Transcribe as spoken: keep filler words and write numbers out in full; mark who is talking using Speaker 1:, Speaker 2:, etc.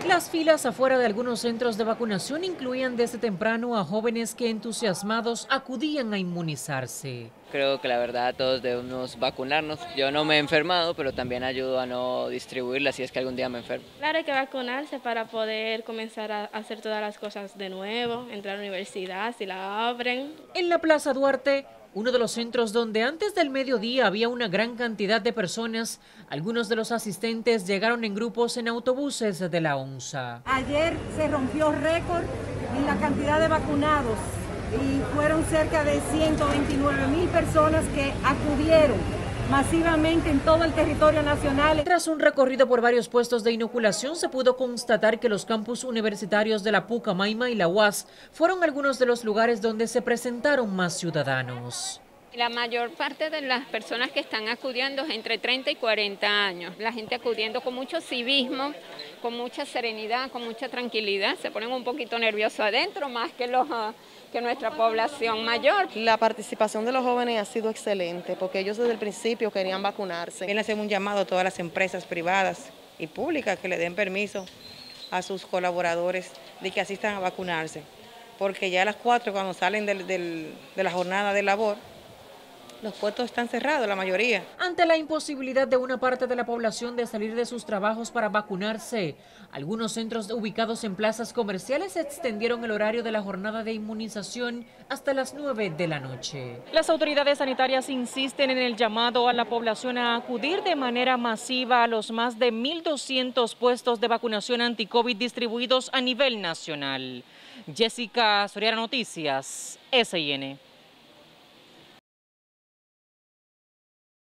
Speaker 1: Las filas afuera de algunos centros de vacunación incluían desde temprano a jóvenes que entusiasmados acudían a inmunizarse.
Speaker 2: Creo que la verdad todos debemos vacunarnos. Yo no me he enfermado, pero también ayudo a no distribuirla si es que algún día me enfermo.
Speaker 3: Claro, hay que vacunarse para poder comenzar a hacer todas las cosas de nuevo, entrar a la universidad si la abren.
Speaker 1: En la Plaza Duarte, uno de los centros donde antes del mediodía había una gran cantidad de personas, algunos de los asistentes llegaron en grupos en autobuses de la ONSA.
Speaker 4: Ayer se rompió récord en la cantidad de vacunados y fueron cerca de ciento veintinueve mil personas que acudieron masivamente en todo el territorio nacional.
Speaker 1: Tras un recorrido por varios puestos de inoculación, se pudo constatar que los campus universitarios de la Pucamaima y la U A S fueron algunos de los lugares donde se presentaron más ciudadanos.
Speaker 5: La mayor parte de las personas que están acudiendo es entre treinta y cuarenta años. La gente acudiendo con mucho civismo, con mucha serenidad, con mucha tranquilidad. Se ponen un poquito nerviosos adentro, más que, los, que nuestra población mayor.
Speaker 6: La participación de los jóvenes ha sido excelente, porque ellos desde el principio querían vacunarse.
Speaker 7: Bien, hacemos un llamado a todas las empresas privadas y públicas que le den permiso a sus colaboradores de que asistan a vacunarse, porque ya a las cuatro, cuando salen del, del, de la jornada de labor, los puestos están cerrados, la mayoría.
Speaker 1: Ante la imposibilidad de una parte de la población de salir de sus trabajos para vacunarse, algunos centros ubicados en plazas comerciales extendieron el horario de la jornada de inmunización hasta las nueve de la noche. Las autoridades sanitarias insisten en el llamado a la población a acudir de manera masiva a los más de mil doscientos puestos de vacunación anti-COVID distribuidos a nivel nacional. Jessica Soriano, Noticias, S I N.